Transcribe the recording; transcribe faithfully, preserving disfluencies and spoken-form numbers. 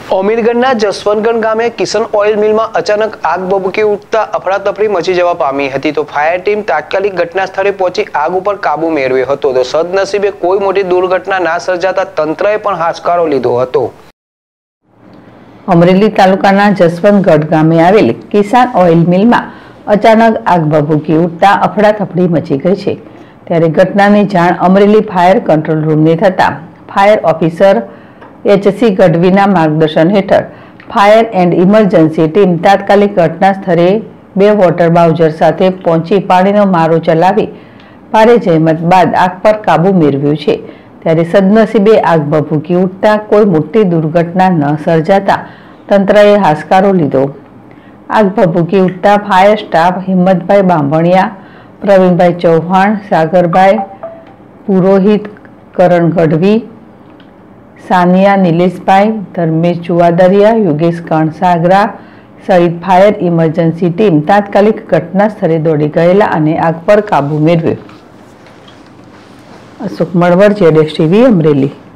અમીરગઢના જસવંતગઢ ગામે કિશન ઓઇલ મિલમાં અચાનક આગ ભભૂકી ઉઠતા અફરાતફરી મચી જવા પામી હતી તો ફાયર ટીમ તાત્કાલિક ઘટના સ્થળે પહોંચી આગ ઉપર કાબુ મેળવ્યો હતો તો સદનસીબે કોઈ મોટી દુર્ઘટના ના સર્જાતા તંત્રએ પણ હાશકારો લીધો હતો। અમરેલી તાલુકાના જસવંતગઢ ગામે આવેલી કિસાન ઓઇલ મિલમાં અચાનક આગ ભભૂકી ઉઠતા અફડાતફડી મચી ગઈ છે ત્યારે ઘટનાની જાણ અમરેલી ફાયર કંટ્રોલ રૂમને થતા ફાયર ઓફિસર એચસી ગઢવીના માર્ગદર્શન હેઠળ ફાયર એન્ડ ઇમરજન્સી ટીમ તાત્કાલિક ઘટના સ્થળે બે વોટર બાઉઝર સાથે પહોંચી પાણીનો મારો ચલાવી ભારે જહેમત બાદ આગ પર કાબુ મેળવ્યો છે ત્યારે સદનસીબે આગ ભભૂકી ઉઠતા કોઈ મોટી દુર્ઘટના ન સર્જાતા તંત્રએ હાશકારો લીધો। આગ ભભૂકી ઉઠતા ફાયર સ્ટાફ હિંમતભાઈ બાંભણિયા, પ્રવીણભાઈ ચૌહાણ, સાગરભાઈ પુરોહિત, કરણ ગઢવી, સાનિયા નિલેશભાઈ, ધર્મેશ ચુવાદરિયા, યોગેશ કણસાગરા સહિત ફાયર ઇમરજન્સી ટીમ તાત્કાલિક ઘટના સ્થળે દોડી ગયેલા અને આગ પર કાબુ મેળવ્યો। અશોક મણવર, જેડેશ ટીવી, અમરેલી।